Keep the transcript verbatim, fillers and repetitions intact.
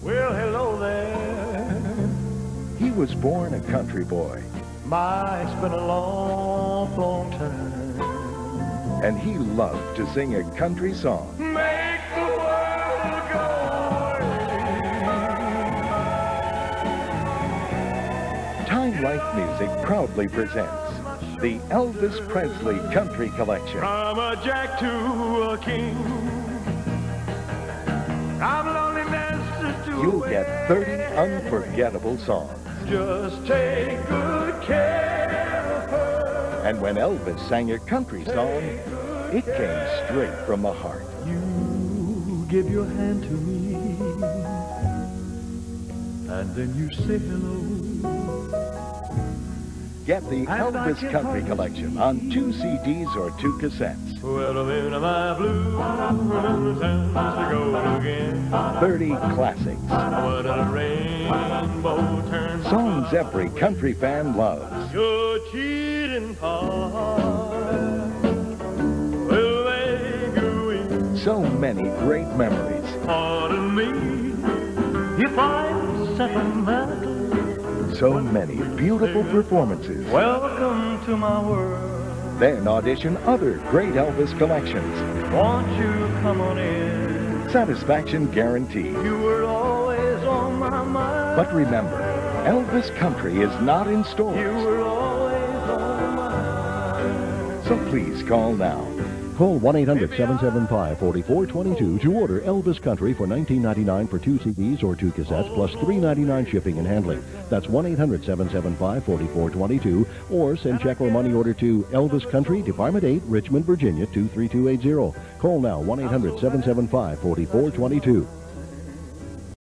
Well, hello there. He was born a country boy. My, it's been a long, long time. And he loved to sing a country song. Make the world go away. Time Life Music proudly presents the Elvis Presley Country Collection. From a jack to a king. I'm loneliness to You'll get thirty unforgettable songs. Just take good care of her. And when Elvis sang a country song, it came straight from the heart. You give your hand to me, and then you say hello. Get the Elvis Country Collection on two C Ds or two cassettes. Well, I'm in my blue, and to go again. thirty classics. What a rainbow turns. Songs every country fan loves. Your cheating heart will make you weep. So many great memories. Pardon me if I'm sentimental. So many beautiful performances. Welcome to my world. Then audition other great Elvis collections. Won't you come on in? Satisfaction guaranteed. You were always on my mind. But remember, Elvis Country is not in You stores. were always on my mind. So please call now. Call one eight hundred, seven seven five, four four two two to order Elvis Country for nineteen ninety-nine for two C Ds or two cassettes plus three ninety-nine shipping and handling. That's one eight hundred, seven seven five, four four two two, or send check or money order to Elvis Country, Department eight, Richmond, Virginia two three two eight zero. Call now one eight hundred, seven seven five, four four two two.